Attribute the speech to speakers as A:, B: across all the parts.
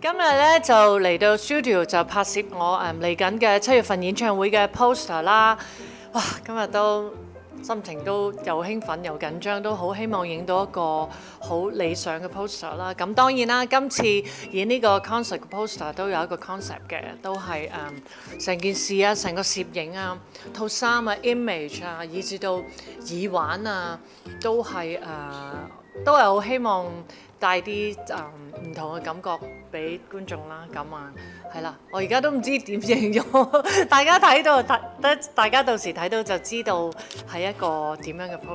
A: 今日咧就嚟到 studio 就拍攝我嚟緊嘅7月份演唱會嘅 poster 啦。哇！今日都心情都又興奮又緊張，都好希望影到一個好理想嘅 poster 啦。咁當然啦，今次演呢個 concert 嘅 poster 都有一個 concept 嘅，都係成件事啊、成個攝影啊、套衫啊、image 啊，以至到耳環啊，都係好希望帶啲唔同嘅感覺俾觀眾啦。咁啊，係啦，我而家都唔知點形容，大家睇到大家到時睇到就知道係一個點樣嘅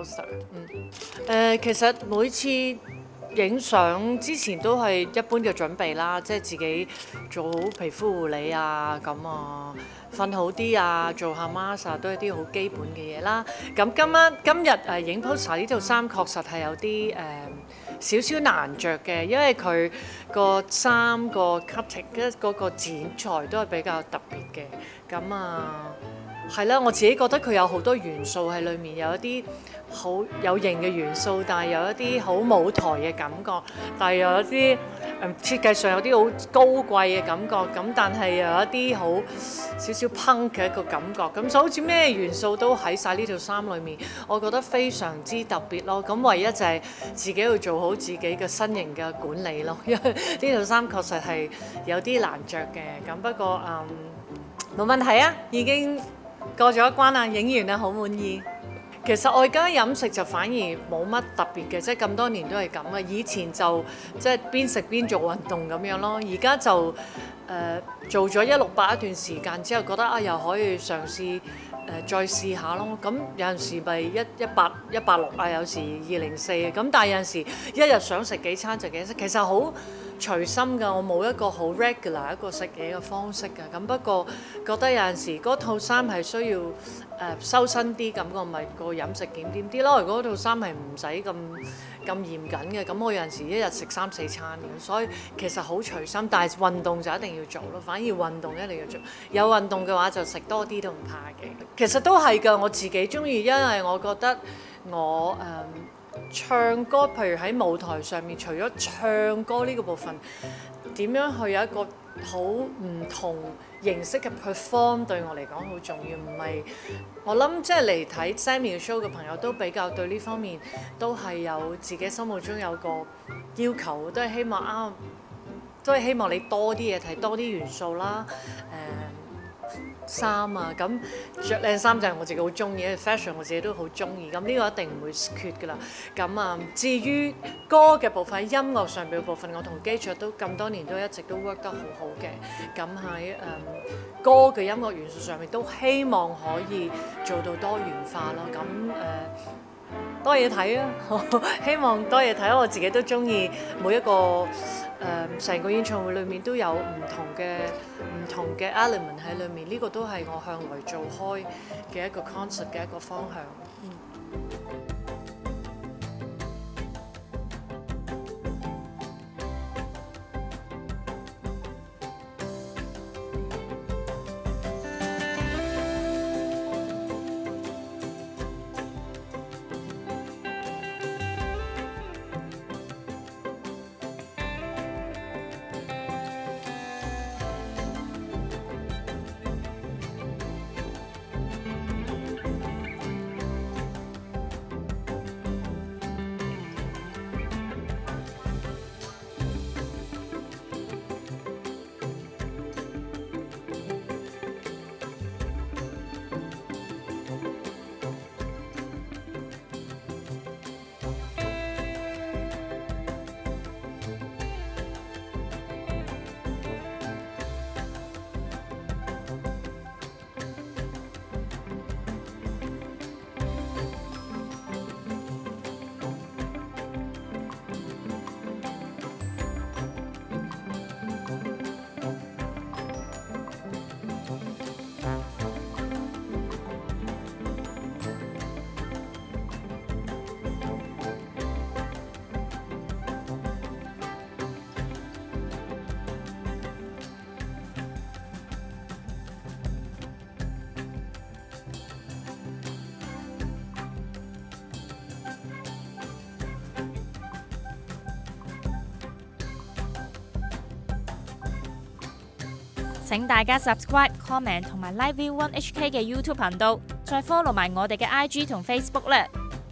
A: poster。其實每次影相之前都係一般嘅準備啦，即係自己做好皮膚護理啊，咁啊瞓好啲啊，做下 mask 啊，都係啲好基本嘅嘢啦。咁今日影 poster 呢套衫確實係有啲少少難着嘅，因為佢個衫個 cutting 嗰個剪裁都係比較特別嘅。咁啊係啦，我自己覺得佢有好多元素喺裏面，有一啲好有型嘅元素，但係有一啲好舞台嘅感覺，但係又有一啲設計上有啲好高貴嘅感覺，咁但係又有一啲好少少 punk 嘅一個感覺，咁就好似咩元素都喺晒呢套衫裏面，我覺得非常之特別咯。咁唯一就係自己要做好自己嘅身形嘅管理咯，因為呢套衫確實係有啲難着嘅。咁不過冇問題啊，已經過咗一關啦，影完啦，好滿意。其實我而家飲食就反而冇乜特別嘅，即係咁多年都係咁嘅。以前就即係邊食邊做運動咁樣咯，而家就做咗168一段時間之後，覺得又可以嘗試再試下咯。咁有陣時咪186啊，有時204啊。咁但係有陣時一日想食幾餐就幾餐，其實好隨心㗎，我冇一個好 regular 一個食嘢嘅方式㗎。咁不過覺得有陣時嗰套衫係需要修身啲，咁我咪個飲食檢點啲咯。如果套衫係唔使咁嚴謹嘅，咁我有陣時一日食3-4餐嘅，所以其實好隨心。但係運動就一定要做咯，反而運動一定要做。有運動嘅話就食多啲都唔怕嘅。其實都係㗎，我自己中意，因為我覺得我唱歌，譬如喺舞台上面，除咗唱歌呢個部分，點樣去有一個好唔同形式嘅 perform 對我嚟講好重要。唔係我諗，即係嚟睇 Sammy 嘅 show 嘅朋友都比較對呢方面都係有自己心目中有個要求，都係希望都係希望你多啲嘢睇，多啲元素啦，衫啊，咁着靚衫就係我自己好中意嘅 fashion，我自己都好中意。咁呢個一定唔會缺㗎啦。咁至於歌嘅部分，音樂上邊嘅部分，我同機卓都咁多年都一直都 work 得好好嘅。咁喺歌嘅音樂元素上面，都希望可以做到多元化咯。咁多嘢睇啊！希望多嘢睇，我自己都中意每一個成個演唱會裏面都有唔同嘅 element 喺裏面，呢個都係我向來做開嘅一個 concert 嘅一個方向。
B: 請大家 subscribe、comment 同埋 Live View One HK 嘅 YouTube 頻道，再 follow 埋我哋嘅 IG 同 Facebook 咧。